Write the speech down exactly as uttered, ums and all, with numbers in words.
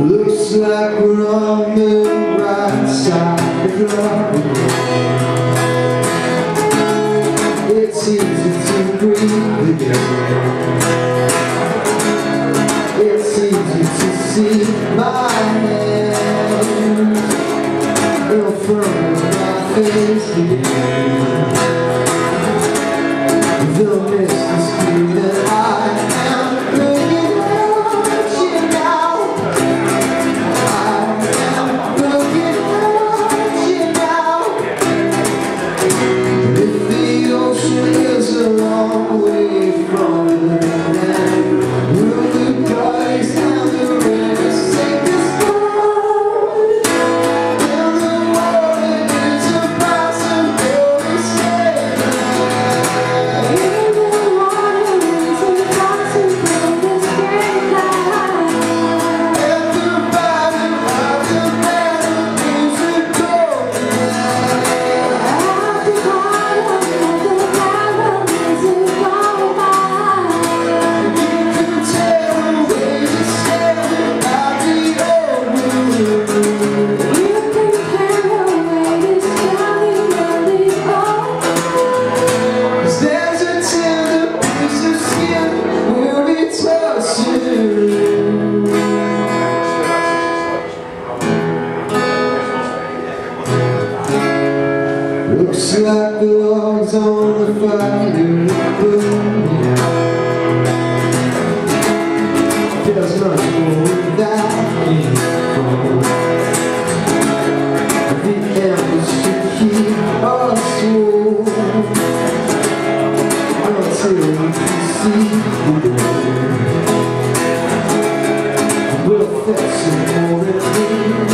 Looks like we're on the right side of the road. It's easy to breathe again. It's easy to see my hands in front of my face again. The mist is clear that I am looking at you now. I am looking at you now. If the ocean is a long way from the land, will the guys and the rivers take us home? Will the water is a possibility stay? Will the water is a possibility stay? At the bottom of the battle is a golden line. At the bottom of the battle is a golden line. You can tell where you stand by the old moon. You can tell where you stand by the old moon. 'Cause there's a tender piece of skin we'll be touching. Looks like the logs on the fire burn. There's much more without you. The embers should keep us warm until we can see the dawn. We'll fetch some more than we